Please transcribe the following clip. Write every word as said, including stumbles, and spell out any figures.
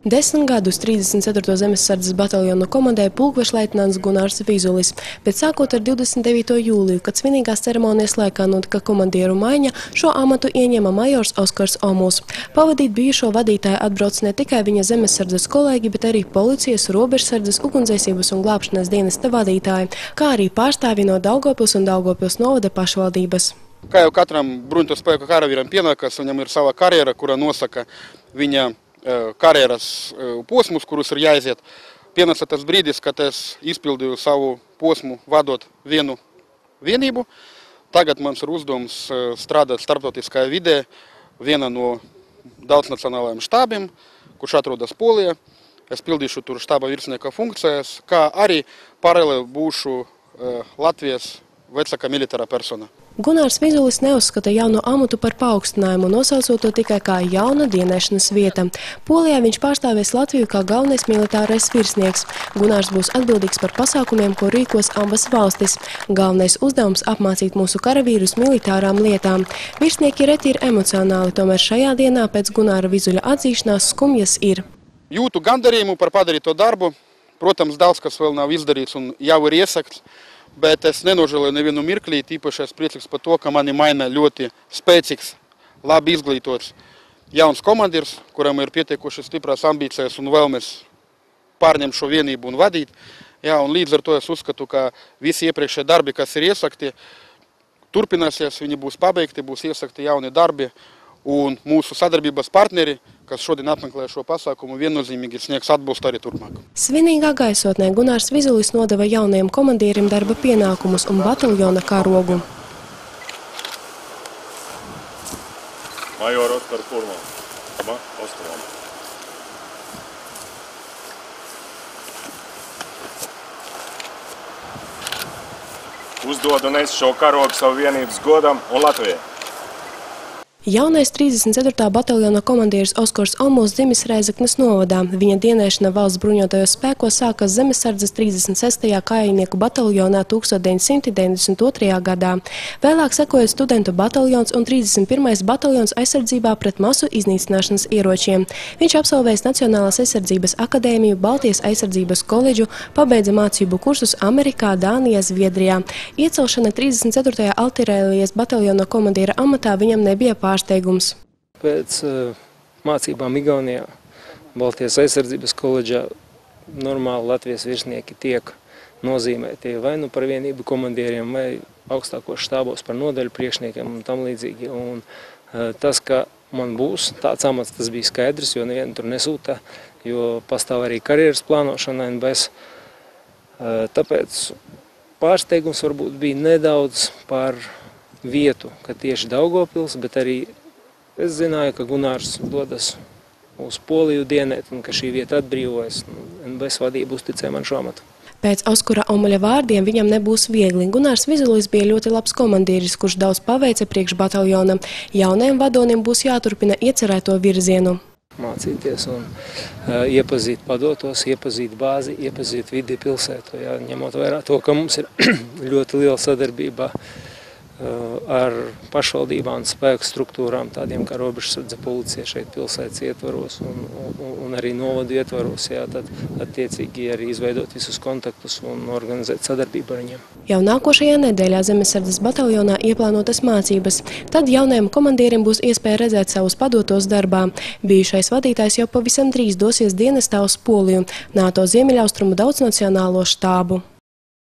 Desmit gadus trīsdesmit ceturto zemesardzes bataljonu komandēja pulkvešleitnants Gunārs Vizulis, bet sākot ar divdesmit devīto jūliju, kad svinīgās ceremonijas laikā notika komandieru maiņa, šo amatu ieņēma majors Oskars Omuls. Pavadīt bijušo vadītāju atbrauc ne tikai viņa zemesardzes kolēģi, bet arī policijas, robežsardzes, ugunsdzēsības un glābšanas dienesta vadītāji, kā arī pārstāvji no Daugavpils un Daugavpils novada pašvaldības. Kā jau katram bruņoto spēku karavīram pienākas, viņam ir sava karjera, kura nosaka viņa karjeras posmus, kurus ir jāiziet. Pienāca tas brīdis, kad es izpildīju savu posmu vadot vienu vienību. Tagad mans ir uzdevums strādāt starptautiskajā vidē, viena no daudznacionālajiem štābiem, kurš atrodas Polijā. Es pildīšu tur štāba virsnieka funkcijas, kā arī paralēli būšu Latvijas vecākā militāra persona. Gunārs Vizulis neuzskata jauno amatu par paaugstinājumu, nosaucot to tikai kā jauna dienēšanas vieta. Polijā viņš pārstāvēs Latviju kā galvenais militārais virsnieks. Gunārs būs atbildīgs par pasākumiem, ko rīkos abas valstis. Galvenais uzdevums apmācīt mūsu karavīrus militārām lietām. Virsnieki reti ir emocionāli, tomēr šajā dienā pēc Gunāra Vizuļa atzīšanās skumjas ir. Jūtu gandarījumu par padarīto darbu. Protams, daudz kas vēl nav izdarīts un jau ir iesakts. Bet es nenožēloju nevienu mirklī, tīpaši es priecīgs par to, ka mani maina ļoti spēcīgs, labi izglītots jauns komandieris, kuram ir pietiekuši stiprās ambīcijas un vēlmes pārņemt šo vienību un vadīt. Jā, un līdz ar to es uzskatu, ka visi iepriekšējie darbi, kas ir iesakti, turpināsies, viņi būs pabeigti, būs iesakti jauni darbi. Un mūsu sadarbības partneri, kas šodien apmeklē šo pasākumu, viennozīmīgi sniegs atbalstu arī turpmāk. Svinīgā gaisotnē Gunārs Vizulis nodeva jaunajiem komandierim darba pienākumus un bataljona karogu. Major Oskars Omuls. Oskaram. Uzdodu nes šo karogu savu vienības godam un Latvijai. Jaunais trīsdesmit ceturtā bataljona komandieris Oskars Omuls dzimis Rēzeknes novadā. Viņa dienēšana valsts bruņotajos spēkos sākas zemesardzes trīsdesmit sestajā kājnieku bataljonā tūkstoš deviņsimt deviņdesmit otrajā gadā. Vēlāk sekoja studentu bataljons un trīsdesmit pirmais bataljons aizsardzībā pret masu iznīcināšanas ieročiem. Viņš absolvējis Nacionālās aizsardzības akadēmiju, Baltijas aizsardzības koledžu, pabeidza mācību kursus Amerikā, Dānijā, Zviedrijā. Iecelšana trīsdesmit ceturtajā artilērijas bataljona komandiera amatā viņam nebija pārsteigums. Pēc uh, mācībām Igaunijā, Baltijas aizsardzības koledžā, normāli Latvijas virsnieki tiek nozīmēti vai nu par vienību komandieriem, vai augstākos štābos par nodaļu priekšniekiem un tam līdzīgi. Un, uh, tas, ka man būs tāds amats, tas bija skaidrs, jo nevienu tur nesūta, jo pastāv arī karjeras plānošana N B S. Uh, tāpēc pārsteigums varbūt bija nedaudz par vietu, ka tieši Daugavpils, bet arī es zināju, ka Gunārs dodas uz Poliju dienēt un ka šī vieta atbrīvojas. N B S vadība uzticēja man šo amatu. Pēc Oskara Omuļa vārdiem viņam nebūs viegli. Gunārs Vizulis bija ļoti labs komandieris, kurš daudz paveica priekš bataljona. Jaunajiem vadonim būs jāturpina iecerēto virzienu. Mācīties un uh, iepazīt padotos, iepazīt bāzi, iepazīt vidi pilsētu. Jā, ņemot vērā to, ka mums ir ļoti liela sadarbība ar pašvaldībām un spēku struktūrām, tādiem kā robežsardze, policija šeit pilsētas ietvaros un, un, un arī novadu ietvaros, jā, tad attiecīgi arī izveidot visus kontaktus un organizēt sadarbību ar viņiem. Jau nākošajā nedēļā zemesardzes bataljonā ieplānotas mācības. Tad jaunajiem komandierim būs iespēja redzēt savus padotos darbā. Bijušais vadītājs jau pavisam drīz dosies dienestā uz Poliju, NATO Ziemeļaustrumu daudznacionālo štābu.